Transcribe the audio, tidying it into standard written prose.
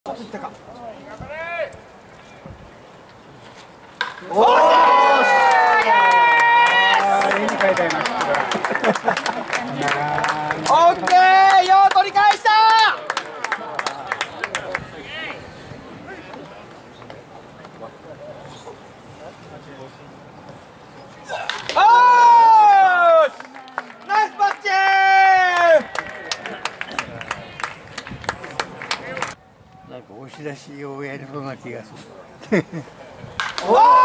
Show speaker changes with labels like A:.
A: いったか。
B: おー
A: 絵に描いてあります。
B: オッケー、よう取り返した。おーナイスパッチ
A: なんか押し出しをやりそうな気がする。
B: おー